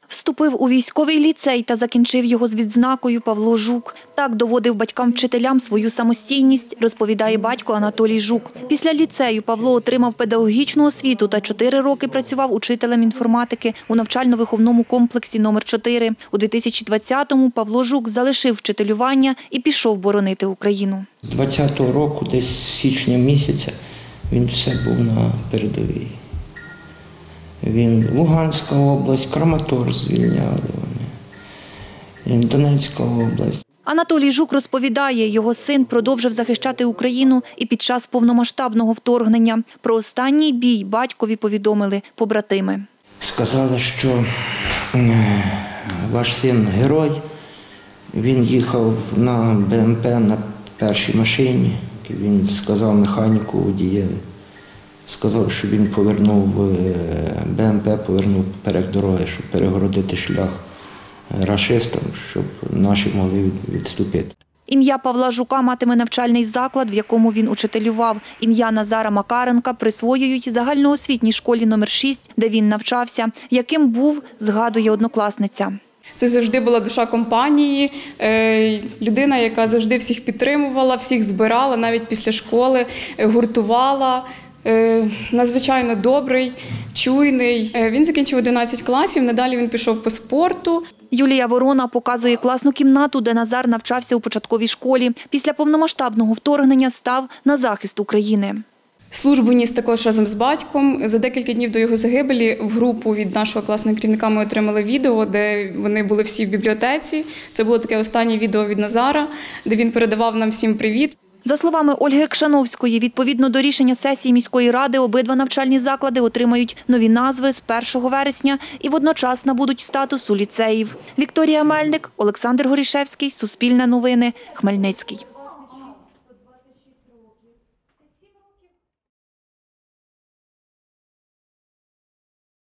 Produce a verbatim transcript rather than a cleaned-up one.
Вступив у військовий ліцей та закінчив його з відзнакою Павло Жук. Так доводив батькам-вчителям свою самостійність, розповідає батько Анатолій Жук. Після ліцею Павло отримав педагогічну освіту та чотири роки працював учителем інформатики у навчально-виховному комплексі номер чотири. У дві тисячі двадцятому Павло Жук залишив вчителювання і пішов боронити Україну. З двадцятого року, десь з січня місяця, він все був на передовій. Він Луганська область, Краматорськ звільняли вони, Донецька область. Анатолій Жук розповідає, його син продовжив захищати Україну і під час повномасштабного вторгнення. Про останній бій батькові повідомили побратими. Сказали, що ваш син герой, він їхав на Б М Пе на першій машині, він сказав механіку водієві. Сказав, що він повернув Б М Пе, повернув поперек дороги, щоб перегородити шлях рашистам, щоб наші могли відступити. Ім'я Павла Жука матиме навчальний заклад, в якому він учителював. Ім'я Назара Макаренка присвоюють загальноосвітній школі номер шість, де він навчався. Яким був, згадує однокласниця. Це завжди була душа компанії, людина, яка завжди всіх підтримувала, всіх збирала, навіть після школи, гуртувала. Надзвичайно добрий, чуйний. Він закінчив одинадцять класів, надалі він пішов по спорту. Юлія Ворона показує класну кімнату, де Назар навчався у початковій школі. Після повномасштабного вторгнення став на захист України. Службу ніс також разом з батьком. За декілька днів до його загибелі в групу від нашого класного керівника ми отримали відео, де вони були всі в бібліотеці. Це було таке останнє відео від Назара, де він передавав нам всім привіт. За словами Ольги Кшановської, відповідно до рішення сесії міської ради, обидва навчальні заклади отримають нові назви з першого вересня і водночас набудуть статусу ліцеїв. Вікторія Мельник, Олександр Горішевський, Суспільне новини, Хмельницький.